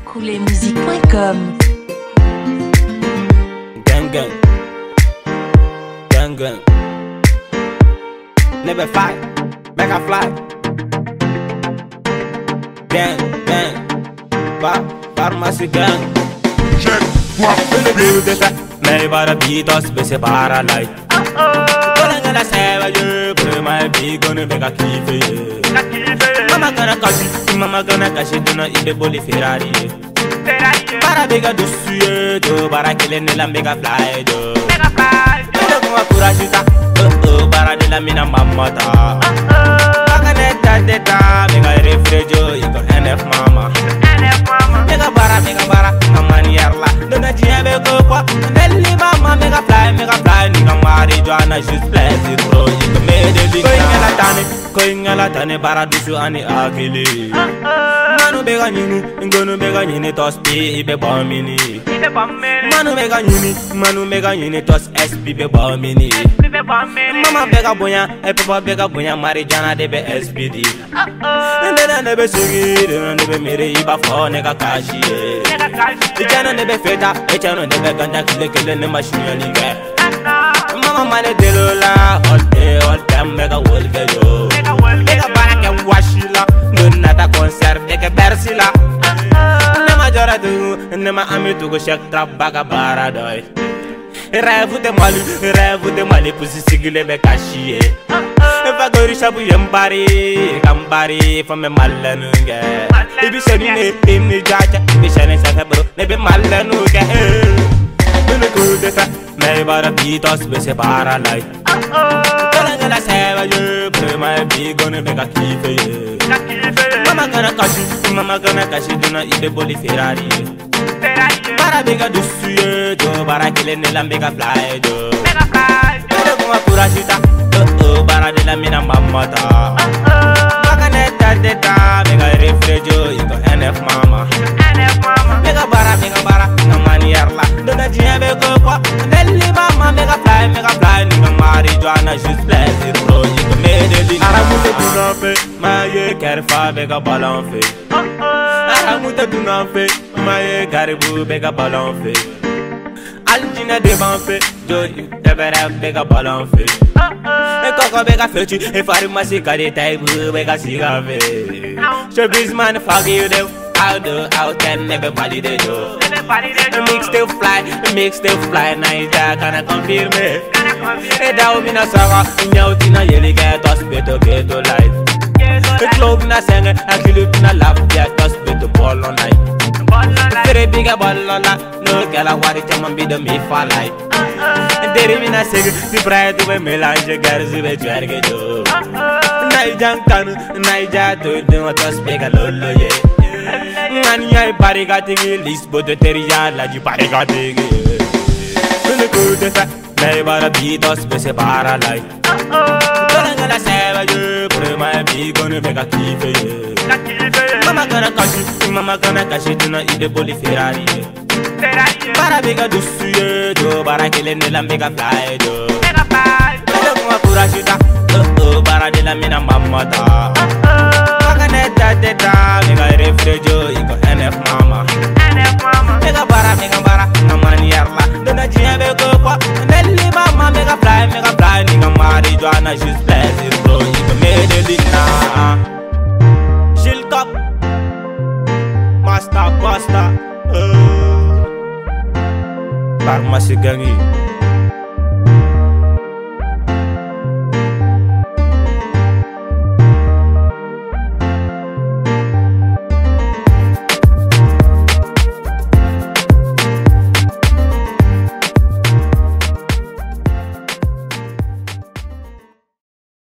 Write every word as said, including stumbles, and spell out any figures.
cool musique point com. Gang gang, gang gang. Never fight, make a fly. Gang gang, bar pharmacy gang. Check what Mais bara beatos be se para light. Kola la seva je, put my big on make a kife. Mama gonna catch it, mama gonna catch it, do not eat the bully Ferrari. Para bega dossier, do bara kele nella mega fly do. Mega fly. Do kuma kurashita, oh oh bara de la mina mamata. Maka neta deta, mega refrejo, iko N F mama. N F mama. Mega bara, mega bara, mama ni yarla. Dona jiebe ko kwa, nelli mama mega fly, mega fly. Niga mari Joanna just blessed bro, iko mede big. Koinga la tane, koinga la tane bara dusu ani akili. Manu bega nyini, ngonu bega nyini tos P ibe bomini. Manu bega nyini, manu bega nyini tos S P be bomini. Mama bega bonya, e papa bega bonya mari Joanna de be S P D. Ndena nebe sigi, ndena nebe mere iba fo nega kashi. Ijana nebe feta, ijana nebe ganda kile kile ne machine liga. Mama mane delola, all day all time mega wolga yo. Mega baraka washila, nata concert mega bersila. Nema jora du, nema ami tu go shek trap baga bara doy. Rêve de Mali, rêve de Mali, pussy sigile be kashi. If I go to shabu yambari, kambari for me malanunga. Ibi shani ne, imi jaja, ibi shani sa bro, nebe malanunga. Dune kudeta, me bara beatos be se para light. Kola la seva je, put my big on make a kife. Mama gonna catch it, mama gonna catch it, do not eat the bully Ferrari. Para bega dossier, do bara kele nella mega fly do. Mega fly. Do kuma kurashita, oh oh bara de la mina mamata. Maka neta deta, mega refrejo, iko N F mama. N F mama. Mega bara, mega bara, mama ni yarla. Dona jiebe ko kwa, nelli mama mega fly, mega fly. Niga mari Joanna just blessed bro, iko mede big. Aramuta duna fe, maye kerfa mega ballon fe. Aramuta duna fe. Maye garibu bega ballon fe. Aljina devan fe, Joji tebera bega ballon fe. E koko bega fechi, e farmasi kade taibu bega siga fe. Showbiz man fuck you them, out do out ten never body de jo. Mix still fly, mix still fly, naija kana confirm me. E da ubina sawa, nyauti na yeli get hospital get to life. E club na senge, akilu na laugh get hospital ball on night. Very big a ballona, no girl I want it to be the me for life. Deri mina seg, the bride to be melange girls with jarge do. Naija kanu, naija to do what us big a lolo ye. Nani ay bari gatingi list but the teria la ji bari gatingi. Kule kudeta, nay bara beatos be se para light. Kola la seva je, put my big on make a kife. Mama gonna catch it, mama gonna catch it, do not eat the bully Ferrari. Para bega dossier, do bara kele nella mega fly do. Mega fly. Do kuma kurashita, oh oh bara de la mina mamata. Maka neta deta, mega refrejo, iko N F mama. N F mama. Mega bara, mega bara, mama ni yarla. Dona jiebe ko kwa, nelli mama mega fly, mega fly. Niga mari Joanna just blessed bro, iko mede lina. Shilkop, Master, Master, uh, Pharmacy gangi.